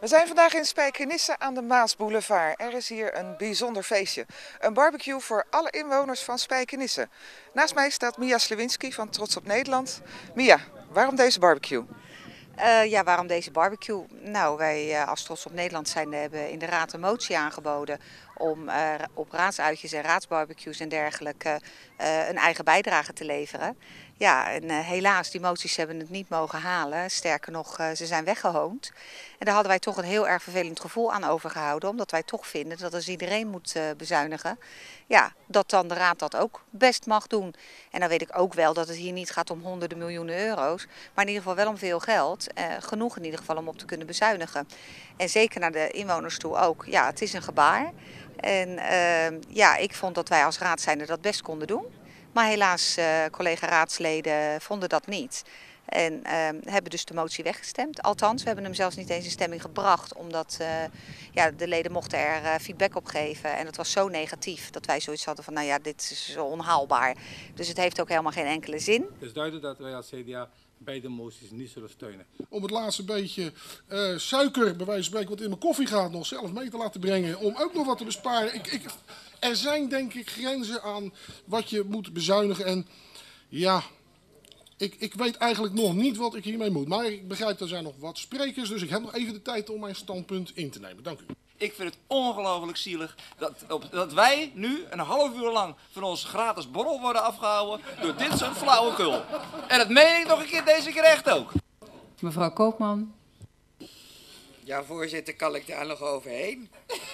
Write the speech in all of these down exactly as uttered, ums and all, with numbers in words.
We zijn vandaag in Spijkenisse aan de Maasboulevard. Er is hier een bijzonder feestje. Een barbecue voor alle inwoners van Spijkenisse. Naast mij staat Mia Slewinski van Trots op Nederland. Mia, waarom deze barbecue? Uh, ja, waarom deze barbecue? Nou, wij uh, als Trots op Nederland zijn, hebben in de raad een motie aangeboden om uh, op raadsuitjes en raadsbarbecues en dergelijke uh, een eigen bijdrage te leveren. Ja, en uh, helaas, die moties hebben het niet mogen halen. Sterker nog, uh, ze zijn weggehoond. En daar hadden wij toch een heel erg vervelend gevoel aan overgehouden. Omdat wij toch vinden dat als iedereen moet uh, bezuinigen, ja, dat dan de raad dat ook best mag doen. En dan weet ik ook wel dat het hier niet gaat om honderden miljoenen euro's. Maar in ieder geval wel om veel geld. Uh, genoeg in ieder geval om op te kunnen bezuinigen. En zeker naar de inwoners toe ook. Ja, het is een gebaar. En uh, ja, ik vond dat wij als raad zijnde dat best konden doen. Maar helaas, uh, collega-raadsleden vonden dat niet. En uh, hebben dus de motie weggestemd. Althans, we hebben hem zelfs niet eens in stemming gebracht. Omdat uh, ja, de leden mochten er uh, feedback op geven. En dat was zo negatief dat wij zoiets hadden van, nou ja, dit is zo onhaalbaar. Dus het heeft ook helemaal geen enkele zin. Het is duidelijk dat wij als C D A beide moties niet zullen steunen. Om het laatste beetje uh, suiker, bij wijze van spreken, wat in mijn koffie gaat, nog zelf mee te laten brengen. Om ook nog wat te besparen. Ik, ik, er zijn denk ik grenzen aan wat je moet bezuinigen. En ja, ik, ik weet eigenlijk nog niet wat ik hiermee moet. Maar ik begrijp, er zijn nog wat sprekers. Dus ik heb nog even de tijd om mijn standpunt in te nemen. Dank u. Ik vind het ongelooflijk zielig dat, dat wij nu een half uur lang van onze gratis borrel worden afgehouden door dit soort flauwekul. En dat meen ik nog een keer deze keer echt ook. Mevrouw Koopman. Ja, voorzitter, kan ik daar nog overheen?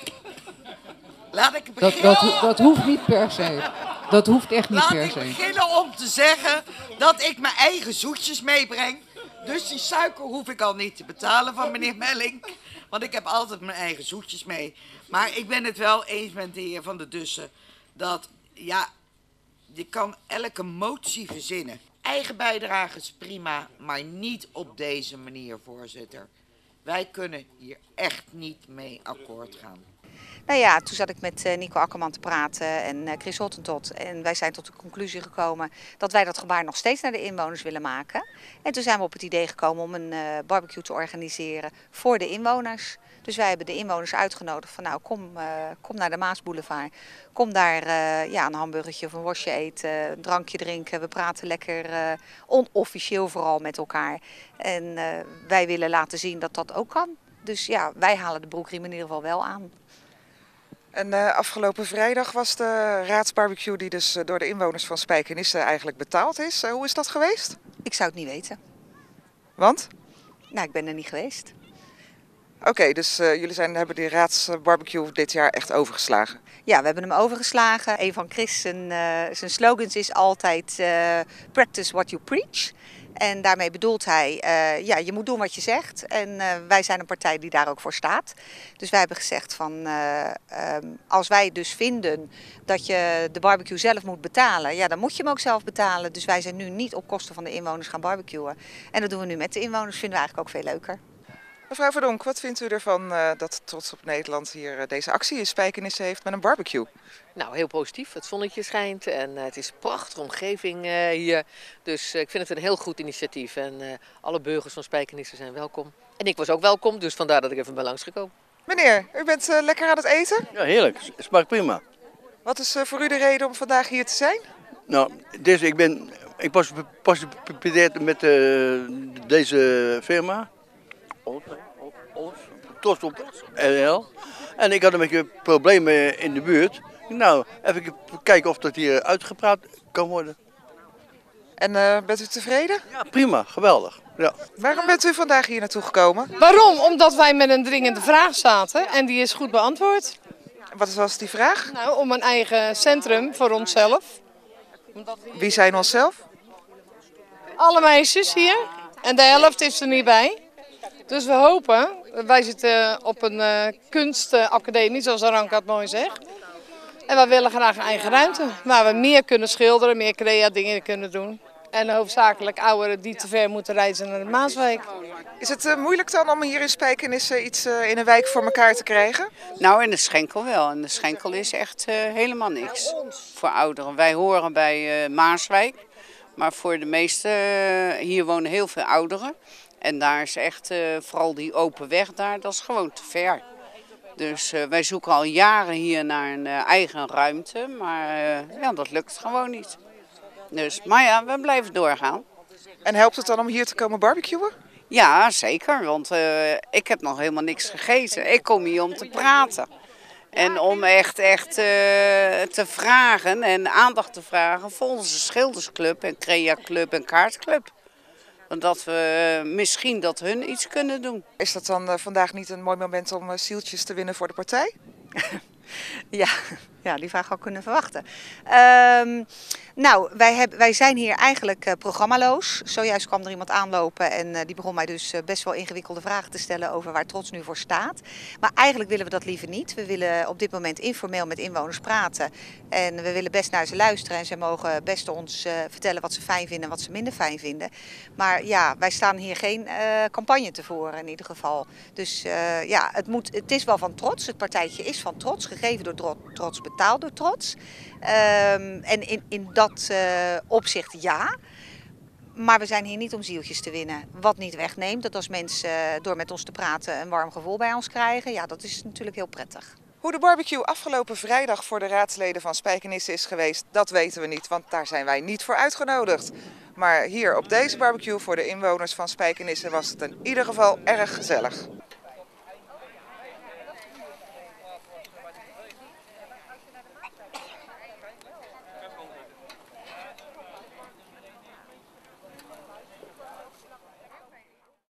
Laat ik beginnen. Dat, dat, dat hoeft niet per se. Dat hoeft echt niet Laat per ik se. beginnen om te zeggen dat ik mijn eigen zoetjes meebreng. Dus die suiker hoef ik al niet te betalen van meneer Melling. Want ik heb altijd mijn eigen zoetjes mee. Maar ik ben het wel eens met de heer Van der Dussen. Dat, ja, je kan elke motie verzinnen. Eigen bijdrage is prima, maar niet op deze manier, voorzitter. Wij kunnen hier echt niet mee akkoord gaan. Nou ja, toen zat ik met Nico Akkerman te praten en Chris Hottentot. En wij zijn tot de conclusie gekomen dat wij dat gebaar nog steeds naar de inwoners willen maken. En toen zijn we op het idee gekomen om een uh, barbecue te organiseren voor de inwoners. Dus wij hebben de inwoners uitgenodigd van nou kom, uh, kom naar de Maasboulevard. Kom daar uh, ja, een hamburgertje of een worstje eten, een drankje drinken. We praten lekker uh, onofficieel vooral met elkaar. En uh, wij willen laten zien dat dat ook kan. Dus ja, wij halen de broekriem in ieder geval wel aan. En uh, afgelopen vrijdag was de raadsbarbecue die dus uh, door de inwoners van Spijkenisse eigenlijk betaald is. Uh, hoe is dat geweest? Ik zou het niet weten. Want? Nou, ik ben er niet geweest. Oké, okay, dus uh, jullie zijn, hebben die raadsbarbecue dit jaar echt overgeslagen? Ja, we hebben hem overgeslagen. Een van Chris zijn, uh, zijn slogans is altijd uh, practice what you preach. En daarmee bedoelt hij, uh, ja, je moet doen wat je zegt. En uh, wij zijn een partij die daar ook voor staat. Dus wij hebben gezegd van, uh, um, als wij dus vinden dat je de barbecue zelf moet betalen, ja, dan moet je hem ook zelf betalen. Dus wij zijn nu niet op kosten van de inwoners gaan barbecuen. En dat doen we nu met de inwoners, vinden we eigenlijk ook veel leuker. Mevrouw Verdonk, wat vindt u ervan uh, dat Trots op Nederland hier uh, deze actie in Spijkenisse heeft met een barbecue? Nou, heel positief. Het zonnetje schijnt en uh, het is een prachtige omgeving uh, hier. Dus uh, ik vind het een heel goed initiatief en uh, alle burgers van Spijkenisse zijn welkom. En ik was ook welkom, dus vandaar dat ik even ben langsgekomen. Meneer, u bent uh, lekker aan het eten? Ja, heerlijk. Smaakt prima. Wat is uh, voor u de reden om vandaag hier te zijn? Nou, dus ik ben, ik was pas gepedeerd met uh, deze firma. Trots op N L. En ik had een beetje problemen in de buurt. Nou, even kijken of dat hier uitgepraat kan worden. En uh, bent u tevreden? Ja, prima. Geweldig. Ja. Waarom bent u vandaag hier naartoe gekomen? Waarom? Omdat wij met een dringende vraag zaten en die is goed beantwoord. Wat was die vraag? Nou, om een eigen centrum voor onszelf. Wie zijn onszelf? Alle meisjes hier. En de helft is er niet bij. Dus we hopen, wij zitten op een uh, kunstacademie, zoals Aranka het mooi zegt. En wij willen graag een eigen ruimte, waar we meer kunnen schilderen, meer crea dingen kunnen doen. En hoofdzakelijk ouderen die te ver moeten reizen naar de Maaswijk. Is het uh, moeilijk dan om hier in Spijkenisse iets uh, in een wijk voor elkaar te krijgen? Nou, in de Schenkel wel. En de Schenkel is echt uh, helemaal niks voor ouderen. Wij horen bij uh, Maaswijk, maar voor de meeste, uh, hier wonen heel veel ouderen. En daar is echt, uh, vooral die open weg daar, dat is gewoon te ver. Dus uh, wij zoeken al jaren hier naar een uh, eigen ruimte, maar uh, ja, dat lukt gewoon niet. Dus, maar ja, we blijven doorgaan. En helpt het dan om hier te komen barbecuen? Ja, zeker, want uh, ik heb nog helemaal niks gegeten. Ik kom hier om te praten. En om echt, echt uh, te vragen en aandacht te vragen voor onze schildersclub en creaclub en kaartclub. Dat we misschien dat hun iets kunnen doen. Is dat dan uh, vandaag niet een mooi moment om uh, zieltjes te winnen voor de partij? Ja, ja, die vraag had ik kunnen verwachten. Um, nou, wij, hebben, wij zijn hier eigenlijk uh, programmaloos. Zojuist kwam er iemand aanlopen en uh, die begon mij dus uh, best wel ingewikkelde vragen te stellen over waar Trots nu voor staat. Maar eigenlijk willen we dat liever niet. We willen op dit moment informeel met inwoners praten. En we willen best naar ze luisteren en ze mogen best ons uh, vertellen wat ze fijn vinden en wat ze minder fijn vinden. Maar ja, wij staan hier geen uh, campagne te voeren in ieder geval. Dus uh, ja, het, moet, het is wel van Trots. Het partijtje is van Trots, gegeven door Trots, betaald door Trots. Um, en in, in dat uh, opzicht ja. Maar we zijn hier niet om zieltjes te winnen. Wat niet wegneemt dat als mensen uh, door met ons te praten een warm gevoel bij ons krijgen. Ja, dat is natuurlijk heel prettig. Hoe de barbecue afgelopen vrijdag voor de raadsleden van Spijkenisse is geweest, dat weten we niet. Want daar zijn wij niet voor uitgenodigd. Maar hier op deze barbecue voor de inwoners van Spijkenisse was het in ieder geval erg gezellig.